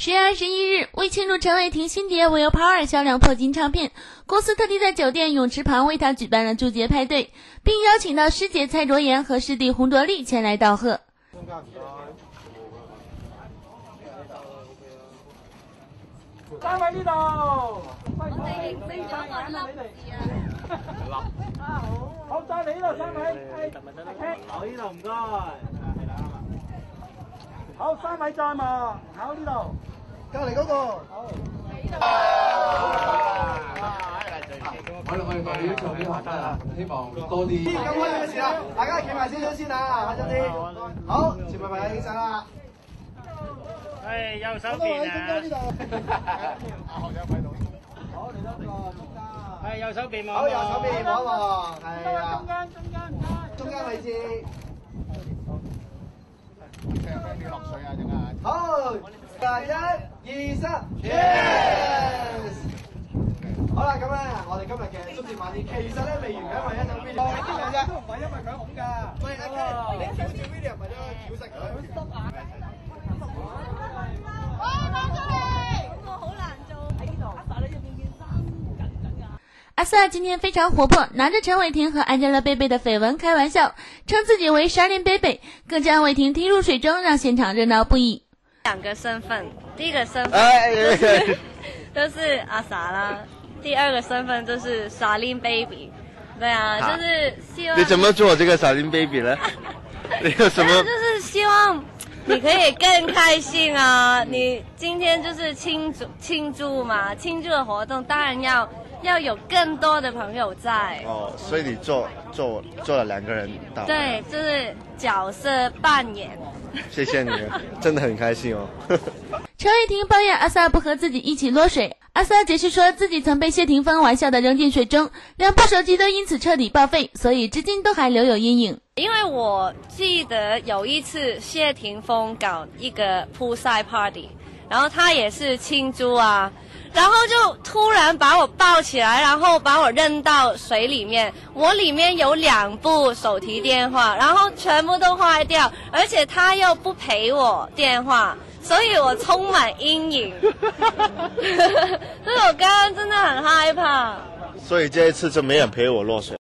10月21日，为庆祝陈伟霆新碟《Will Power》销量破金唱片，公司特地在酒店泳池旁为他举办了祝节派对，并邀请到师姐蔡卓妍和师弟洪卓立前来道贺。 三位呢度， 我哋認識咗個粒字啊！ 好，再嚟呢度三位，好呢度唔該，係啦，好三位再望，好呢度，隔離嗰個，好。 我哋代表做啲學生啊，希望多啲。咁開心嘅事啦，大家企埋少少先啊，下陣先。好，全部朋友影相啦。 係右手邊啊！阿學長喺度。好，嚟多個中間。係右手邊望。好，右手邊望一望，係啊。中間位置。跌落水啊！陣間。好，1、2、3 ，Cheers！ 好啦，咁咧，我哋今日嘅祝捷晚宴其實咧未完嘅，因為一陣 video 係點樣啫？都唔係因為佢紅㗎，所以你少少 video 咪都挑食佢。 阿 sa 今天非常活泼，拿着陈伟霆和 Angelababy 的绯闻开玩笑，称自己为Charlene，更将伟霆踢入水中，让现场热闹不已。 2個身份，第一個身份都是阿 sa 啦，第2個身份就是 Charlene，對啊，就是希望。 你怎麼做這個 Charlene 呢？你有什麼？ 就是希望你可以更開心啊！你今天就是慶祝嘛，慶祝的活動當然要有更多的朋友在。 哦，所以你做了2個人到。 對，就是角色扮演。 謝謝你，真的很開心哦。 陳偉霆抱怨阿 sa 不和自己一起落水，阿 sa 解釋說自己曾被謝霆鋒玩笑的扔進水中，2部手機都因此徹底報廢，所以至今都還留有陰影。 因為我記得有一次謝霆鋒搞一個poolside party，然後他也是慶祝啊，然後就突然把我抱起來，然後把我扔到水裡面，我裡面有2部手提電話，然後全部都壞掉，而且他又不賠我電話，所以我充滿陰影。所以我剛剛真的很害怕。 所以這一次就沒人陪我落水。